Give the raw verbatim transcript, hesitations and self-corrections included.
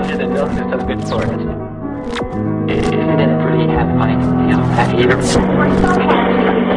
and the milk is so good for us. Isn't it pretty happy, you know, happy?